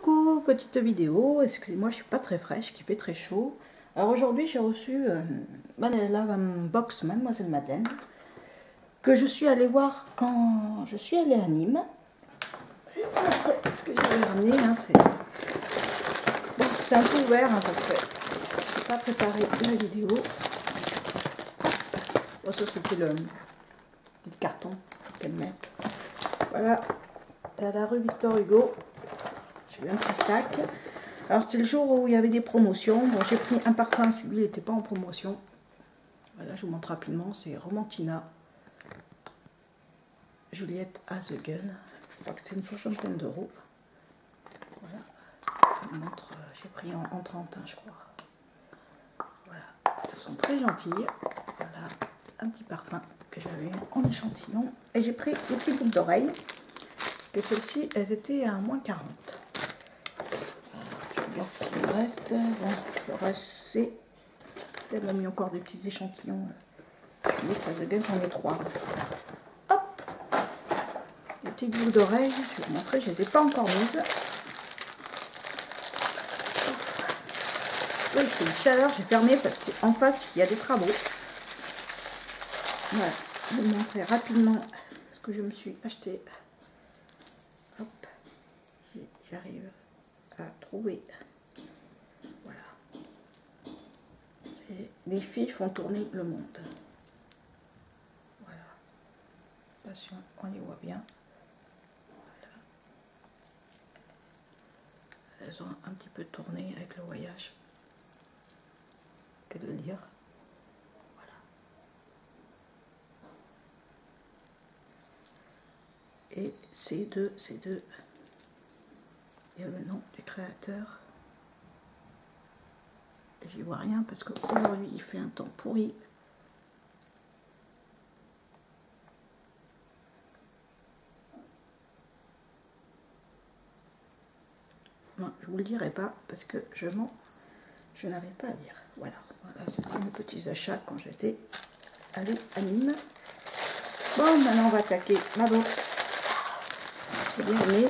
Coucou, petite vidéo, excusez-moi je suis pas très fraîche, il fait très chaud. Alors aujourd'hui j'ai reçu la box Mademoiselle Madeleine que je suis allée voir quand je suis allée à Nîmes. Je vais vous montrer ce que j'avais ramené, hein, c'est un peu ouvert hein, parce que je n'ai pas préparé la vidéo. Bon, ça c'était le petit carton qu'elle met. Voilà, à la rue Victor Hugo. J'ai eu un petit sac. Alors c'était le jour où il y avait des promotions. Bon, j'ai pris un parfum, celui-là n'était pas en promotion. Voilà, je vous montre rapidement. C'est Romantina Juliette Hazegun. Je crois que c'était une soixantaine d'euros. Voilà. Je vous montre, j'ai pris en 30, je crois. Voilà. Elles sont très gentilles. Voilà. Un petit parfum que j'avais en échantillon. Et j'ai pris des petites boucles d'oreilles. Et celles-ci, elles étaient à moins 40. Ce qu'il me reste, bon, le reste c'est, elle m'a mis encore des petits échantillons, j'en ai 3. Hop, des petites boucles d'oreilles, je vais vous montrer, je ne les ai pas encore mises. Oui, c'est une chaleur, j'ai fermé parce qu'en face il y a des travaux. Voilà, je vais vous montrer rapidement ce que je me suis acheté. Hop, j'arrive à trouver. Les filles font tourner le monde. Voilà. Attention, on les voit bien. Voilà. Elles ont un petit peu tourné avec le voyage. Que de le dire. Voilà. Et ces deux, il y a le nom du créateur. J'y vois rien parce qu'aujourd'hui il fait un temps pourri. Non, je vous le dirai pas parce que je n'avais pas à lire. Voilà, voilà, c'était mes petits achats quand j'étais allée à Nîmes. Bon, maintenant on va attaquer ma box. J'ai bien aimé.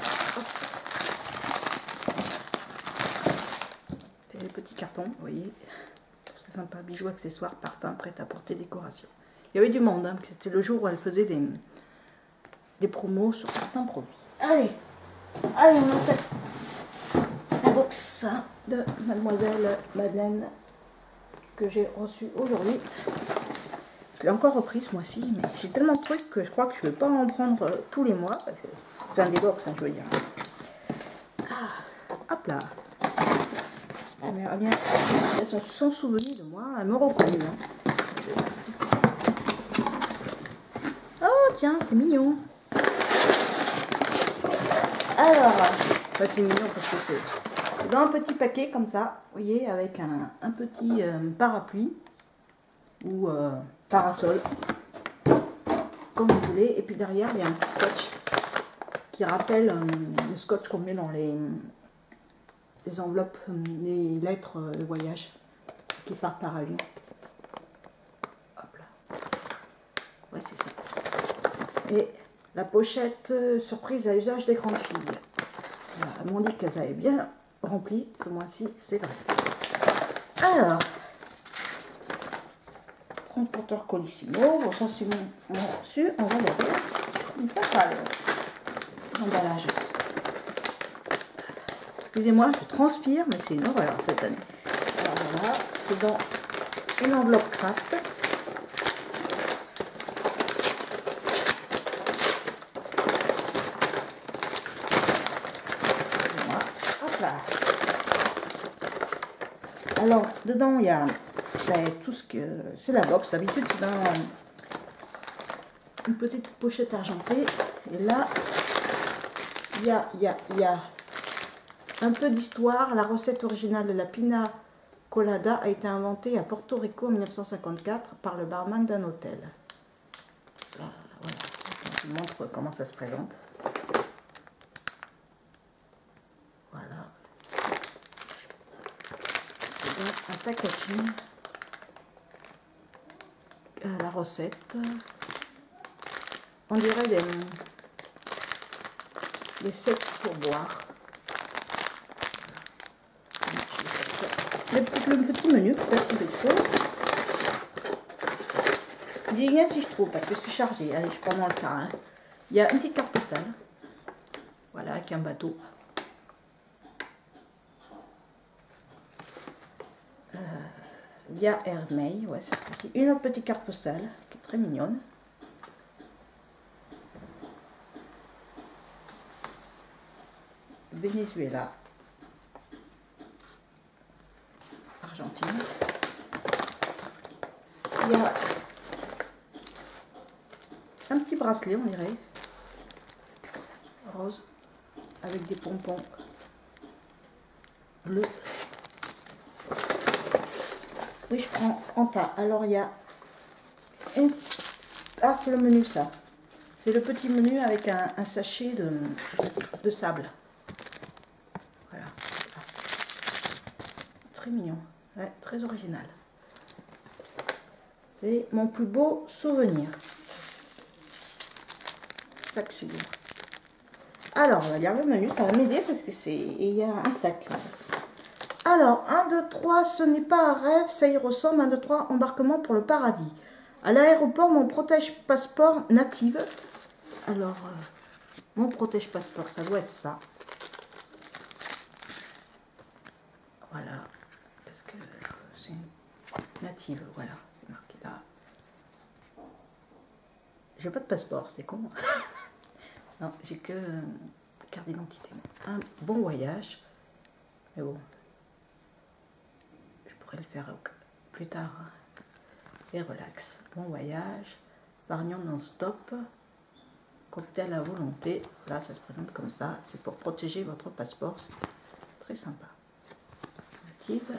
C'est les petits cartons, vous voyez. C'est sympa, bijoux, accessoires, parfums, prêt-à-porter, décoration. Il y avait du monde, hein, c'était le jour où elle faisait des promos sur certains produits. Allez, allez, on attaque la box de Mademoiselle Madeleine que j'ai reçue aujourd'hui. Je l'ai encore repris ce mois-ci, mais j'ai tellement de trucs que je crois que je ne vais pas en prendre tous les mois. Parce que, enfin, des box, hein, je veux dire. Ah, hop là. Elle m'a bien, elles se sont souvenues de moi, elles me reconnaissent. Hein. Oh tiens, c'est mignon. Alors, enfin, c'est mignon parce que c'est dans un petit paquet comme ça, vous voyez, avec un petit parapluie ou parasol, comme vous voulez. Et puis derrière, il y a un petit scotch qui rappelle le scotch qu'on met dans les enveloppes, les lettres de voyage qui partent par avion. Hop là. Ouais, c'est ça. Et la pochette surprise à usage des grandes filles. Voilà, elles m'ont dit qu'elles avaient bien rempli ce mois-ci, c'est vrai. Alors, transporteur Colissimo. Bon, ça c'est mon reçu, on va l'ouvrir. C'est sympa l'emballage. Excusez-moi, je transpire, mais c'est une horreur cette année. Alors voilà, c'est dans une enveloppe craft. Voilà. Hop là. Alors, dedans, il y a tout ce que... C'est la box, d'habitude c'est dans une petite pochette argentée. Et là, il y a un peu d'histoire. La recette originale de la pina colada a été inventée à Porto Rico en 1954 par le barman d'un hôtel. Là, voilà. Je vous montre comment ça se présente. Voilà. C'est donc un packaging. La recette. On dirait des sets pour boire. le petit menu, petit peu. Dis-moi si je trouve, parce que c'est chargé. Allez, je prends dans le tas. Hein. Il y a une petite carte postale. Voilà, avec un bateau. Via Hermey, ouais, c'est ce que je dis. Une autre petite carte postale, qui est très mignonne. Venezuela. Argentine. Il y a un petit bracelet, on dirait. Rose. Avec des pompons bleus. Oui, je prends en tas. Alors, il y a une... Ah, c'est le menu, ça. C'est le petit menu avec un sachet de sable. Voilà. Très mignon. Ouais, très original. C'est mon plus beau souvenir. Sac Sigour. Alors, on va lire le menu. Ça va m'aider parce que c'est... Et il y a un sac. Alors, 1, 2, 3, ce n'est pas un rêve, ça y ressemble. 1, 2, 3, embarquement pour le paradis. À l'aéroport, mon protège-passeport native. Alors, mon protège-passeport, ça doit être ça. Voilà. Parce que c'est une native, voilà, c'est marqué là. J'ai pas de passeport, c'est con. Non, j'ai que carte d'identité. Un bon voyage. Mais bon. Le faire plus tard et relax. Bon voyage, épargnant non-stop, cocktail à volonté. Là, ça se présente comme ça. C'est pour protéger votre passeport. C'est très sympa. Native.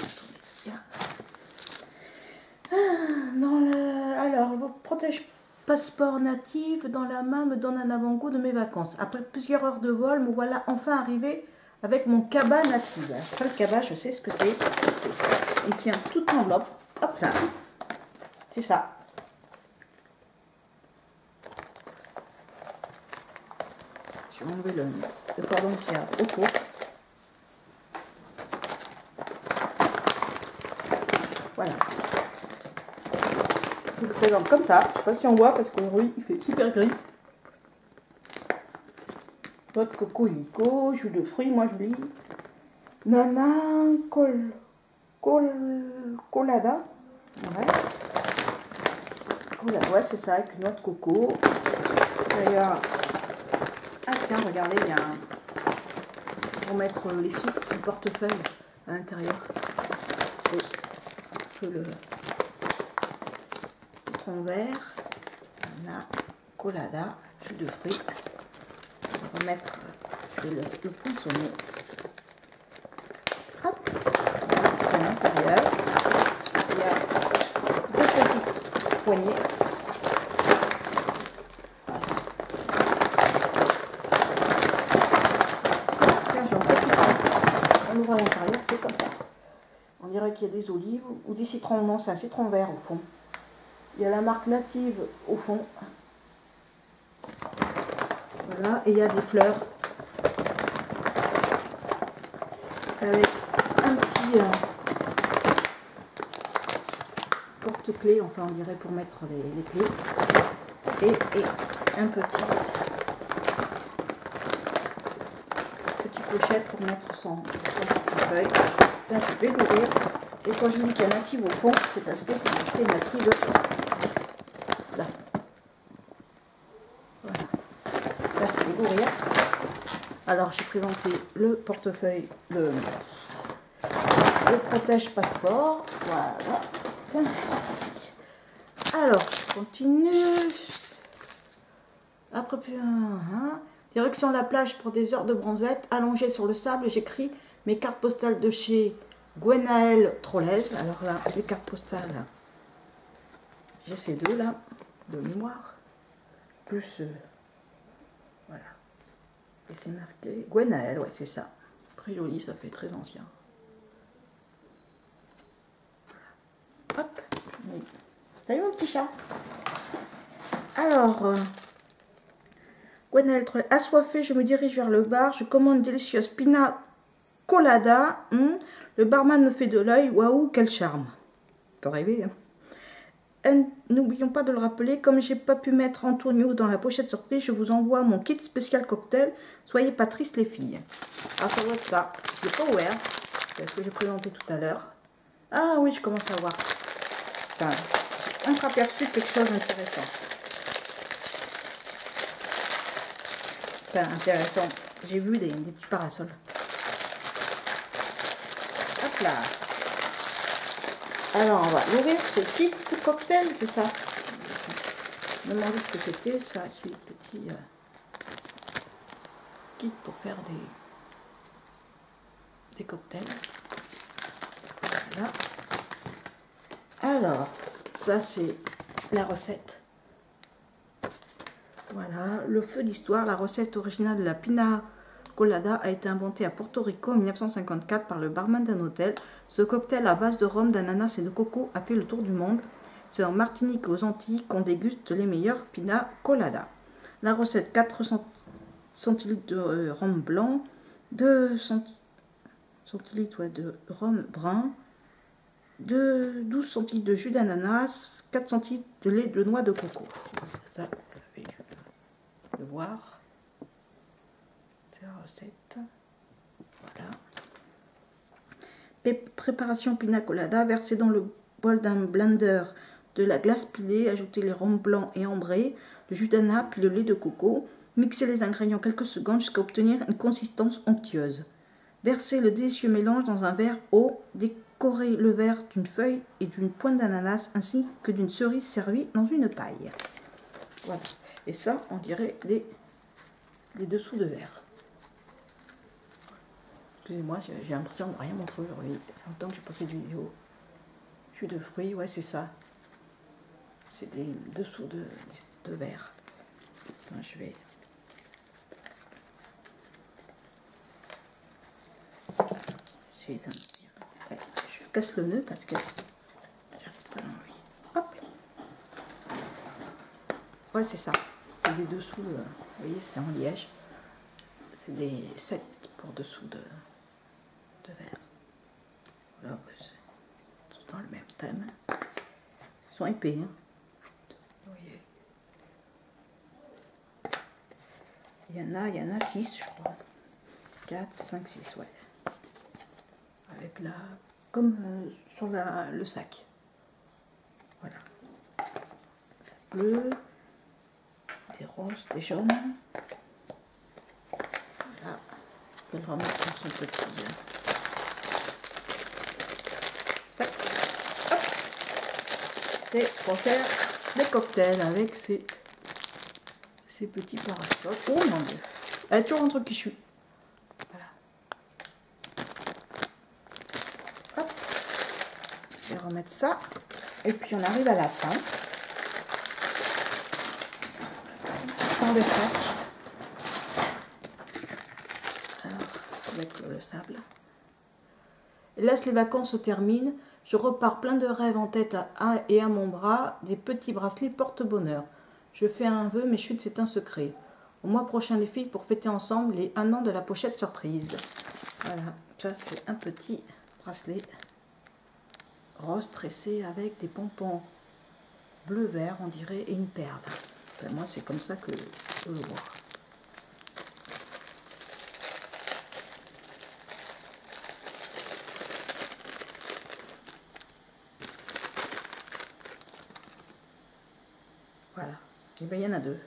Alors, vos protège-passeport native dans la main me donne un avant-goût de mes vacances. Après plusieurs heures de vol, me voilà enfin arrivé avec mon cabas native. Après le cabas, je sais ce que c'est. Il tient toute l'enveloppe. Hop là. C'est ça. Je vais enlever le cordon qu'il y a autour. Voilà. Je le présente comme ça. Je ne sais pas si on voit parce que oui, il fait super gris. Votre cocorico, jus de fruits, moi je lis. Nana colada. Ouais. Colada, ouais, c'est ça, avec une noix de coco. D'ailleurs, ah tiens, regardez, il y a un... pour mettre les sous du portefeuille à l'intérieur. C'est un peu le citron vert. Nana colada, jus de fruits. On va remettre le poinçonner. Hop, c'est à l'intérieur. Il y a deux petites poignées. Tiens, j'ai un petit point. On ouvre à l'intérieur, c'est comme ça. On dirait qu'il y a des olives ou des citrons. Non, c'est un citron vert au fond. Il y a la marque native au fond. Voilà, et il y a des fleurs. Avec un petit porte-clés, enfin on dirait pour mettre les clés, et un petit pochette pour mettre son portefeuille. Tiens, je vais l'ouvrir, et quand je dis qu'il y a native au fond, c'est parce que c'est marqué native là. Voilà. Là, je vais l'ouvrir. Alors j'ai présenté le portefeuille, le protège-passeport. Voilà. Alors, je continue. Après, direction la plage pour des heures de bronzette. Allongée sur le sable, j'écris mes cartes postales de chez Gwenaëlle Trollez. Alors là, les cartes postales, j'ai ces deux là, de mémoire. Plus, voilà. Et c'est marqué Gwenaëlle, ouais, c'est ça. Très joli, ça fait très ancien. Hop. Salut mon petit chat. Alors, Gwenaëlle Trollez, assoiffée, je me dirige vers le bar. Je commande une délicieuse pina colada. Le barman me fait de l'œil. Waouh, quel charme. Peut rêver, hein. N'oublions pas de le rappeler, comme j'ai pas pu mettre Antonio dans la pochette surprise, je vous envoie mon kit spécial cocktail. Soyez pas tristes les filles. Ah, ça doit être ça. Je l'ai pas ouvert. C'est ce que j'ai présenté tout à l'heure. Ah oui, je commence à voir. Enfin, entreaperçu quelque chose d'intéressant. Enfin, intéressant. J'ai vu des petits parasols. Hop là. Alors, on va l'ouvrir, ce kit cocktail, c'est ça. Je me demandais ce que c'était, ça, c'est le petit kit pour faire des cocktails. Voilà. Alors, ça, c'est la recette. Voilà, le feu d'histoire, la recette originale de la pina colada a été inventée à Porto Rico en 1954 par le barman d'un hôtel. Ce cocktail à base de rhum, d'ananas et de coco a fait le tour du monde. C'est en Martinique et aux Antilles qu'on déguste les meilleurs pina colada. La recette: 400 centilitres de rhum blanc, 2 centilitres de rhum brun, 12 centilitres de jus d'ananas, 4 centilitres de lait de noix de coco. Ça, vous avez de voir. C'est la recette. Voilà. Préparation pina colada. Versez dans le bol d'un blender de la glace pilée. Ajoutez les rhums blancs et ambrés, le jus d'ananas puis le lait de coco. Mixez les ingrédients quelques secondes jusqu'à obtenir une consistance onctueuse. Versez le délicieux mélange dans un verre haut. Décorez le verre d'une feuille et d'une pointe d'ananas ainsi que d'une cerise servie dans une paille. Voilà. Et ça, on dirait les dessous de verre. Excusez-moi, j'ai l'impression de rien montrer aujourd'hui. Il y a longtemps que je n'ai pas fait de vidéo. Jus de fruits, ouais, c'est ça. C'est des dessous de verre. Enfin, je vais... Ouais, je casse le nœud parce que j'arrive pas à l'enlever. Hop. Ouais, c'est ça. C'est des dessous, vous voyez, c'est en liège. C'est des sets pour dessous de verre. Voilà, c'est tout dans le même thème. Ils sont épais, hein. Vous voyez. Il y en a 6, je crois. 4, 5, 6, ouais. Avec la... comme sur le sac. Voilà. Bleu, des roses, des jaunes. Voilà. Je vais le remettre dans son petit sac. Hop. C'est pour faire des cocktails avec ces petits parasols. Oh mon dieu. Elle est toujours un truc qui chute. Voilà. Hop. Je vais remettre ça. Et puis on arrive à la fin. Dans le sac. Alors, avec le sable. Et là, les vacances se terminent. Je repars plein de rêves en tête et à mon bras, des petits bracelets porte-bonheur. Je fais un vœu, mais chut, c'est un secret. Au mois prochain, les filles, pour fêter ensemble les 1 an de la pochette surprise. Voilà, ça c'est un petit bracelet rose tressé avec des pompons bleu-vert, on dirait, et une perle. Enfin, moi, c'est comme ça que je le vois. Voilà. Et bien, il y en a 2.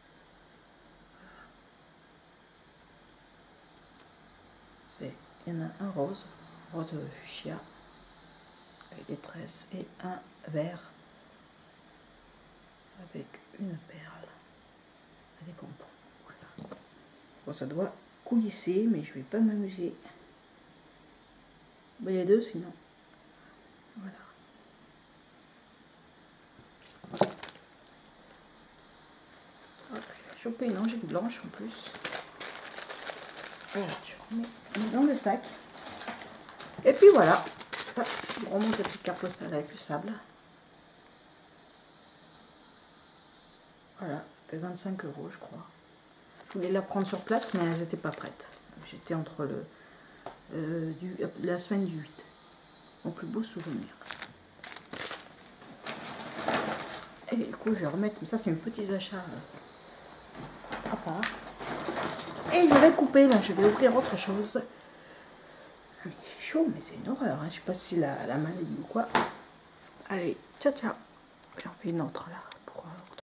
Il y en a un rose fuchsia, avec des tresses, et un vert, avec une perle, et des pompons. Voilà. Bon, ça doit coulisser, mais je ne vais pas m'amuser. Ben, il y a 2 sinon. Voilà. Hop, j'ai chopé une angine blanche en plus. Voilà, je remets dans le sac. Et puis voilà. Ça, je remonte la petite carte postale avec le sable. Voilà, ça fait 25 €, je crois. Je voulais la prendre sur place, mais elles n'étaient pas prêtes. J'étais entre la semaine du 8. Mon plus beau souvenir. Et du coup, je vais remettre, mais ça c'est mes petits achats à part. Et je vais couper, là, je vais ouvrir autre chose. Ah, mais c'est chaud, mais c'est une horreur, hein. Je sais pas si la maladie ou quoi. Allez, ciao ciao. J'en fais une autre là.